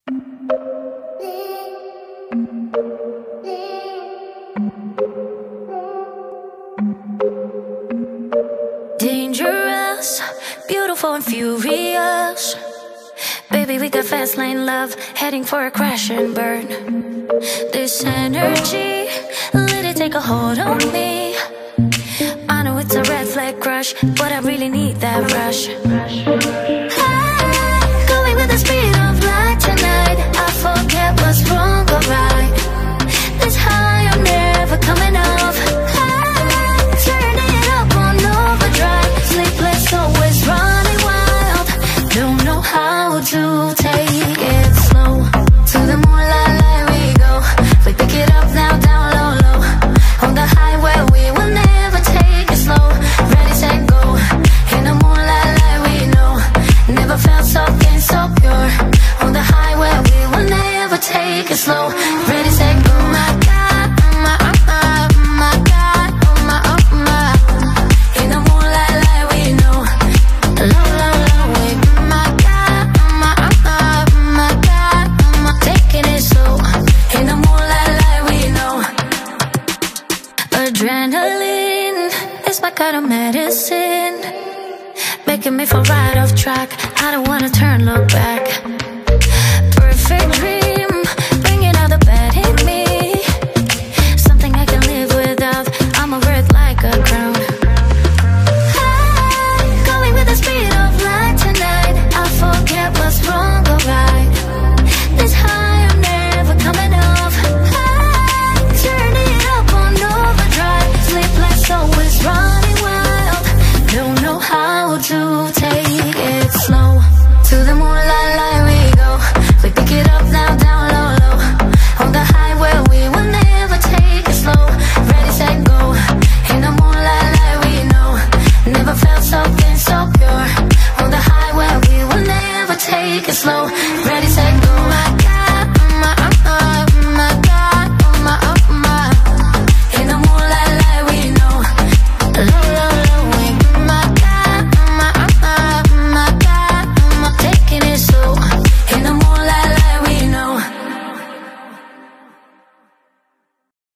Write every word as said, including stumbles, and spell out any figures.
Dangerous, beautiful and furious. Baby, we got fast lane love, heading for a crash and burn. This energy, let it take a hold on me. I know it's a red flag crush, but I really need that rush. I'm going with the speed of light tonight. I forget what's wrong or right. This high, I'm never coming off. I'm turning it up on overdrive. Sleepless, always running wild. Don't know how to take it slow. To the moonlight light we go. We pick it up now, down low, low. On the highway we will never take it slow. Ready, set, go. In the moonlight light we know. Never felt so thin, so pure. On the highway we will never take it slow. Ready, set, go. My God, my, my, my God, oh my, oh my. In the moonlight light we know. Low, low, low, we, my God, my, my, my God, my. Taking it slow. In the moonlight light we know. Adrenaline is my kind of medicine, making me feel right off track. I don't wanna turn, look back.